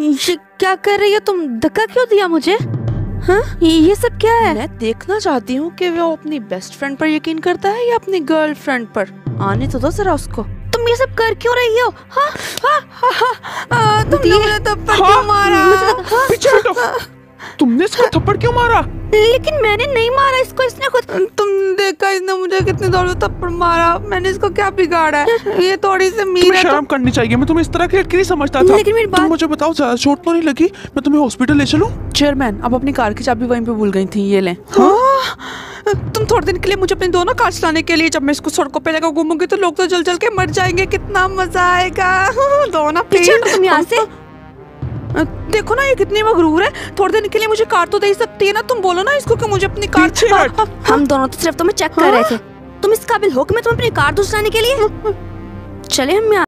ये क्या कर रही हो तुम? धक्का क्यों दिया मुझे? हाँ, ये सब क्या है? मैं देखना चाहती हूँ कि वो अपनी बेस्ट फ्रेंड पर यकीन करता है या अपनी गर्लफ्रेंड पर। आने तो दो जरा उसको। तुम ये सब कर क्यों रही हो? हाँ, तुमने मुझे थप्पड़ क्यों मारा? पीछे हटो। तुमने इसको थप्पड़ क्यों मारा? लेकिन मैंने नहीं मारा इसको, इसने खुद। तुम देखा इसने मुझे कितने जोर से थप्पड़ मारा। मैंने इसको क्या बिगाड़ा है? ये थोड़ी सी मीर तुम्हें है। शर्म करनी चाहिए। मैं तुम्हें इस तरह के नहीं समझता था। लेकिन मेरी तुम बात- मुझे बताओ, ज्यादा चोट तो नहीं लगी? मैं तुम्हें हॉस्पिटल ले चलूं? चेयरमैन, अब अपनी कार की चाबी वहीं पे भूल गई थी, ये लें। तुम थोड़े दिन के लिए मुझे अपनी दोनों कार चलाने के लिए, जब मैं इसको सड़कों पे लेकर घूमूंगी तो लोग तो जल जल के मर जाएंगे। कितना मजा आएगा। दोनों पीछे हटो तुम यहाँ से। देखो ना ये कितनी मगरूर है। थोड़े दिन के लिए मुझे कार तो दे सकती है ना। तुम बोलो ना इसको कि मुझे अपनी कार। पीछे हट। हम दोनों तो सिर्फ तुम्हें चेक कर रहे थे। तुम इस काबिल हो कि मैं तुम्हें अपनी कार दूसराने के लिए? चले हम यहाँ